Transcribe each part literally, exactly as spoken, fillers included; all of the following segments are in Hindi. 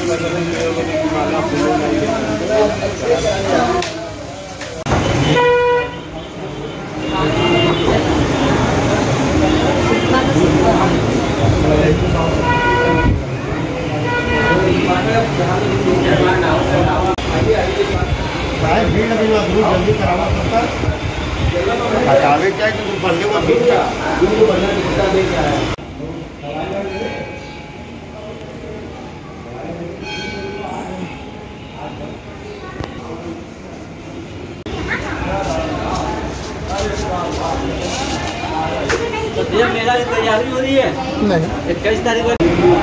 भीड़ लगी जल्दी कराना पड़ता हटावे क्या कि बढ़ने को भीड़ क्या तो भैया मेला की तैयारी हो रही है? नहीं, इक्कीस तारीख को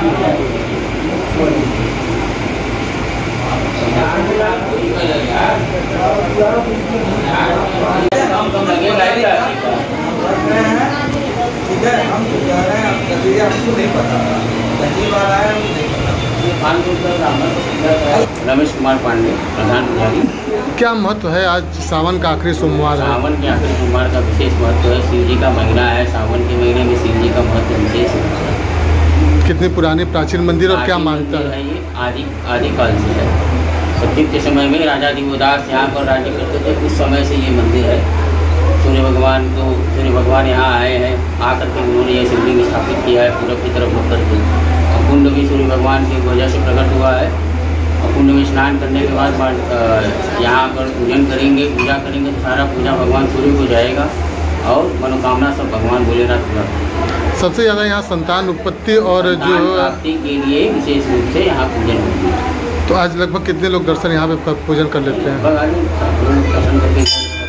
रमेश कुमार पांडे, प्रधान पुजारी। क्या महत्व है आज सावन का आखिरी सोमवार है? सावन के आखिरी सोमवार का विशेष महत्व है। शिव जी का महीना है, सावन के महीने में शिव जी का महत्व विशेष है। कितनी पुरानी प्राचीन मंदिर और क्या मान्यता है? ये आदि आदिकाल से है। सतयुग के समय में राजा दिवोदास यहाँ पर राज्य करते थे। कुछ समय से ये मंदिर है। सूर्य भगवान को सूर्य भगवान यहाँ आए हैं, आकर के उन्होंने ये शिवलिंग स्थापित किया है पूरब की तरफ होकर के। और कुंड भी सूर्य भगवान की वजह से प्रकट हुआ है। और कुंड में स्नान करने के बाद यहाँ पर पूजन करेंगे, पूजा करेंगे तो सारा पूजा भगवान सूर्य को जाएगा और मनोकामना सब भगवान भोलेनाथ पूरा। सबसे ज़्यादा यहाँ संतान उत्पत्ति और जो प्राप्ति के लिए विशेष रूप से यहाँ पूजन होती है। तो आज लगभग कितने लोग दर्शन यहाँ पे पूजन कर लेते हैं? दर्शन करके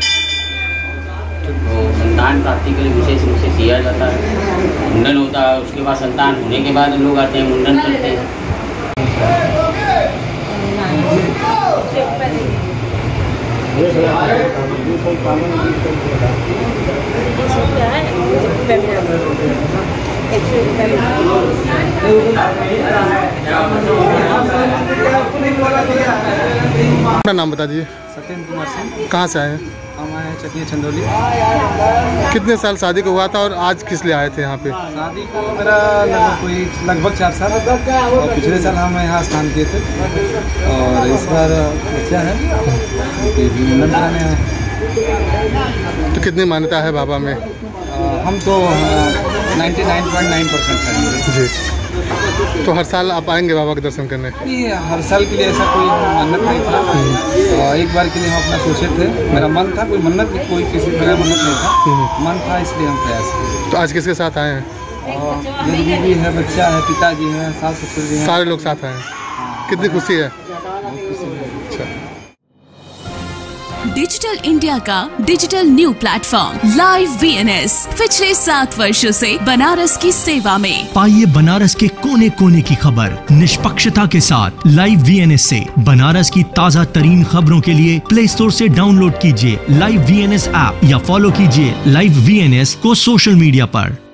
तो संतान प्राप्ति के लिए विशेष रूप से किया जाता है। मुंडन होता है, उसके बाद संतान होने के बाद लोग आते हैं, मुंडन करते हैं। अपना नाम बता दीजिए। सत्येंद्र कुमार सिंह। कहाँ से आए हैं? हम आए हैं चटनी चंदौली। कितने साल शादी को हुआ था और आज किस लिए आए थे यहाँ पे? शादी को मेरा लगभग कोई लगभग चार साल और पिछले साल हम यहाँ स्नान किए थे और इस बार बच्चा है मुंडन कराने हैं। तो कितनी मान्यता है बाबा में? हम तो ninety nine point nine percent करेंगे जी। तो हर साल आप आएंगे बाबा के दर्शन करने? नहीं, हर साल के लिए ऐसा कोई मन्नत नहीं था। और एक बार के लिए हम अपना सोचे थे, मेरा मन था, कोई मन्नत नहीं, कोई किसी मेरा मन्नत नहीं था, मन था, इसलिए हम प्रयास किए। तो आज किसके साथ आए हैं? मेरी बीवी है, बच्चा है, पिताजी है, सास ससुर जी हैं। सारे लोग साथ आए हैं। कितनी खुशी है? अच्छा। डिजिटल इंडिया का digital new platform live VNS पिछले सात वर्षों से बनारस की सेवा में। पाइए बनारस के कोने कोने की खबर निष्पक्षता के साथ। लाइव वीएनएस से बनारस की ताज़ा तरीन खबरों के लिए प्ले स्टोर से डाउनलोड कीजिए लाइव वीएनएस ऐप या फॉलो कीजिए लाइव वीएनएस को सोशल मीडिया पर।